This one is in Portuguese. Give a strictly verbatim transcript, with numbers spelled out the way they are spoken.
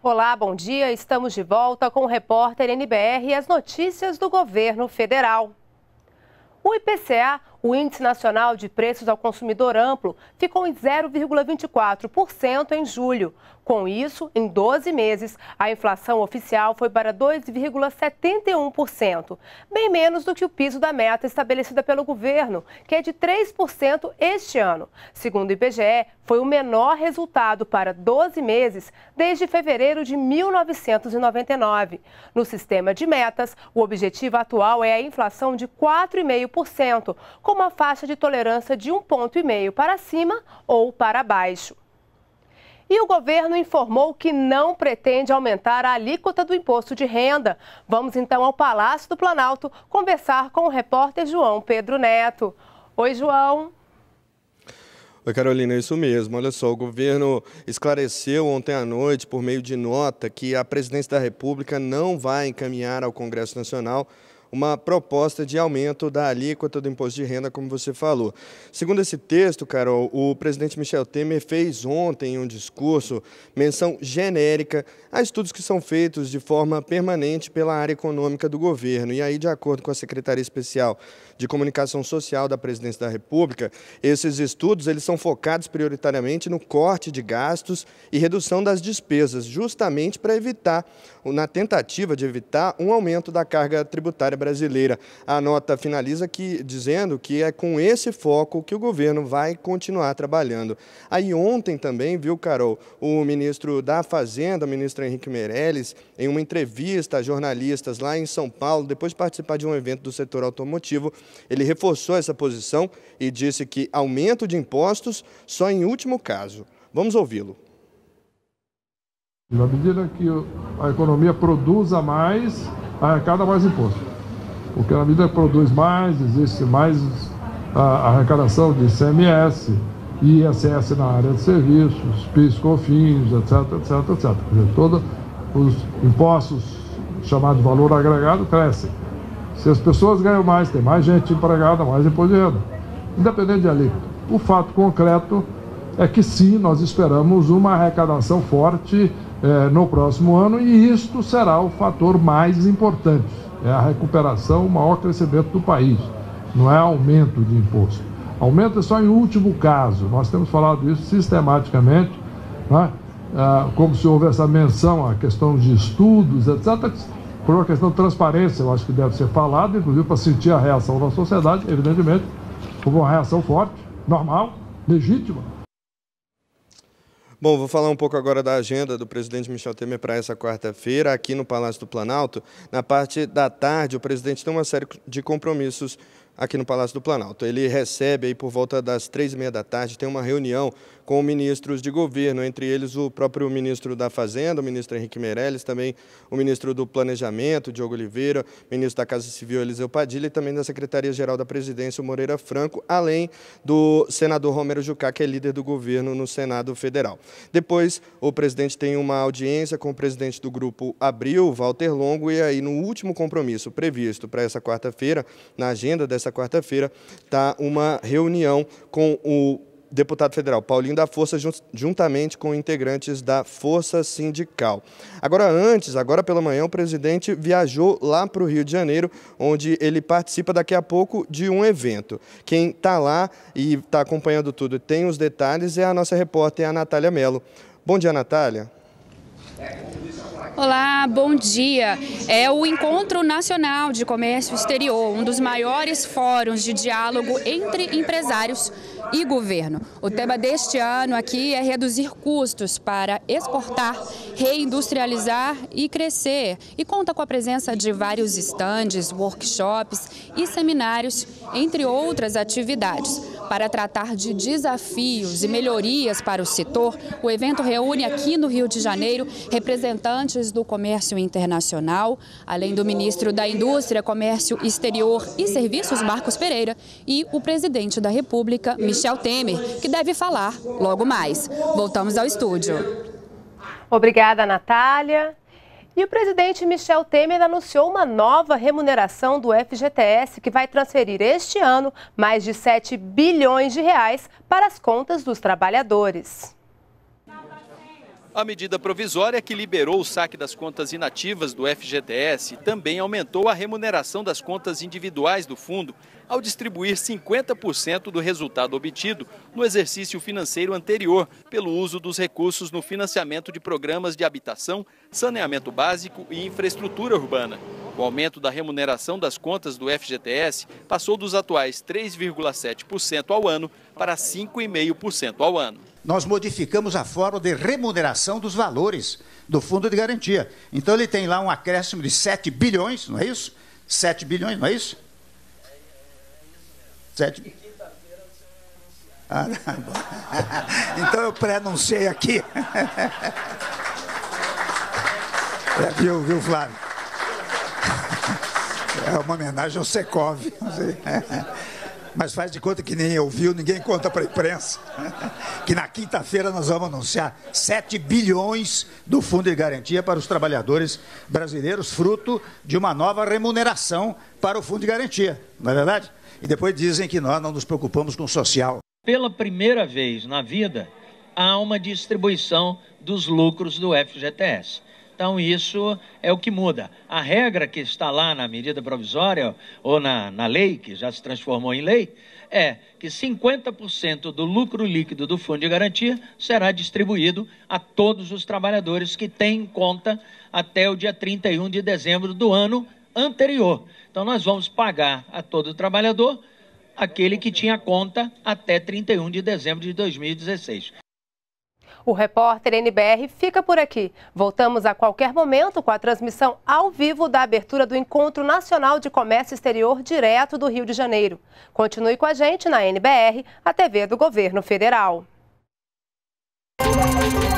Olá, bom dia. Estamos de volta com o repórter N B R e as notícias do governo federal. O I P C A, o Índice Nacional de Preços ao Consumidor Amplo, ficou em zero vírgula vinte e quatro por cento em julho. Com isso, em doze meses, a inflação oficial foi para dois vírgula setenta e um por cento, bem menos do que o piso da meta estabelecida pelo governo, que é de três por cento este ano. Segundo o I B G E, foi o menor resultado para doze meses desde fevereiro de mil novecentos e noventa e nove. No sistema de metas, o objetivo atual é a inflação de quatro vírgula cinco por cento, com uma faixa de tolerância de um ponto e meio para cima ou para baixo. E o governo informou que não pretende aumentar a alíquota do imposto de renda. Vamos então ao Palácio do Planalto conversar com o repórter João Pedro Neto. Oi, João. Oi, Carolina, é isso mesmo. Olha só, o governo esclareceu ontem à noite, por meio de nota, que a presidência da República não vai encaminhar ao Congresso Nacional uma proposta de aumento da alíquota do imposto de renda, como você falou. Segundo esse texto, Carol, o presidente Michel Temer fez ontem em um discurso menção genérica a estudos que são feitos de forma permanente pela área econômica do governo. E aí, de acordo com a Secretaria Especial de Comunicação Social da Presidência da República, esses estudos eles são focados prioritariamente no corte de gastos e redução das despesas, justamente para evitar, na tentativa de evitar, um aumento da carga tributária brasileira. A nota finaliza que, dizendo que é com esse foco que o governo vai continuar trabalhando. Aí ontem também, viu, Carol, o ministro da Fazenda, o ministro Henrique Meirelles, em uma entrevista a jornalistas lá em São Paulo, depois de participar de um evento do setor automotivo, ele reforçou essa posição e disse que aumento de impostos só em último caso. Vamos ouvi-lo. Na medida que a economia produza mais, arrecada mais imposto. Porque na medida que produz mais, existe mais a arrecadação de I C M S, I S S na área de serviços, PIS, COFINS, etc, etc, etcétera. Quer dizer, todos os impostos chamados de valor agregado crescem. Se as pessoas ganham mais, tem mais gente empregada, mais imposto de renda. Independente de alíquota. O fato concreto é que sim, nós esperamos uma arrecadação forte eh, no próximo ano e isto será o fator mais importante. É a recuperação, o maior crescimento do país. Não é aumento de imposto. Aumento é só em último caso. Nós temos falado isso sistematicamente, né? ah, como se houvesse essa menção à questão de estudos, etcétera. Por uma questão de transparência, eu acho que deve ser falado, inclusive para sentir a reação da sociedade, evidentemente, como uma reação forte, normal, legítima. Bom, vou falar um pouco agora da agenda do presidente Michel Temer para essa quarta-feira, aqui no Palácio do Planalto. Na parte da tarde, o presidente tem uma série de compromissos aqui no Palácio do Planalto. Ele recebe aí por volta das três e meia da tarde, tem uma reunião com ministros de governo, entre eles o próprio ministro da Fazenda, o ministro Henrique Meirelles, também o ministro do Planejamento, Diogo Oliveira, ministro da Casa Civil, Eliseu Padilha, e também da Secretaria-Geral da Presidência, o Moreira Franco, além do senador Romero Jucá, que é líder do governo no Senado Federal. Depois, o presidente tem uma audiência com o presidente do Grupo Abril, Walter Longo, e aí no último compromisso previsto para essa quarta-feira, na agenda dessa quarta-feira, está uma reunião com o deputado federal Paulinho da Força, juntamente com integrantes da Força Sindical. Agora antes, agora pela manhã, o presidente viajou lá para o Rio de Janeiro, onde ele participa daqui a pouco de um evento. Quem está lá e está acompanhando tudo e tem os detalhes é a nossa repórter, a Natália Mello. Bom dia, Natália. Olá, bom dia. É o Encontro Nacional de Comércio Exterior, um dos maiores fóruns de diálogo entre empresários e governo. O tema deste ano aqui é reduzir custos para exportar, reindustrializar e crescer. E conta com a presença de vários estandes, workshops e seminários, entre outras atividades. Para tratar de desafios e melhorias para o setor, o evento reúne aqui no Rio de Janeiro representantes do comércio internacional, além do ministro da Indústria, Comércio Exterior e Serviços, Marcos Pereira, e o presidente da República, Michel Temer, que deve falar logo mais. Voltamos ao estúdio. Obrigada, Natália. E o presidente Michel Temer anunciou uma nova remuneração do F G T S que vai transferir este ano mais de sete bilhões de reais para as contas dos trabalhadores. A medida provisória que liberou o saque das contas inativas do F G T S também aumentou a remuneração das contas individuais do fundo, ao distribuir cinquenta por cento do resultado obtido no exercício financeiro anterior pelo uso dos recursos no financiamento de programas de habitação, saneamento básico e infraestrutura urbana. O aumento da remuneração das contas do F G T S passou dos atuais três vírgula sete por cento ao ano para cinco vírgula cinco por cento ao ano. Nós modificamos a forma de remuneração dos valores do Fundo de Garantia. Então ele tem lá um acréscimo de sete bilhões, não é isso? sete bilhões, não é isso? sete... Ah, então eu pré-anunciei aqui. É, viu, viu, Flávio? É uma homenagem ao Secov. Mas faz de conta que nem eu viu, ninguém conta para a imprensa. Que na quinta-feira nós vamos anunciar sete bilhões do Fundo de Garantia para os trabalhadores brasileiros, fruto de uma nova remuneração para o Fundo de Garantia, não é verdade? E depois dizem que nós não nos preocupamos com o social. Pela primeira vez na vida, há uma distribuição dos lucros do F G T S. Então isso é o que muda. A regra que está lá na medida provisória ou na, na lei, que já se transformou em lei, é que cinquenta por cento do lucro líquido do Fundo de Garantia será distribuído a todos os trabalhadores que têm conta até o dia trinta e um de dezembro do ano anterior. Então nós vamos pagar a todo trabalhador aquele que tinha conta até trinta e um de dezembro de dois mil e dezesseis. O repórter N B R fica por aqui. Voltamos a qualquer momento com a transmissão ao vivo da abertura do Encontro Nacional de Comércio Exterior direto do Rio de Janeiro. Continue com a gente na N B R, a T V do Governo Federal.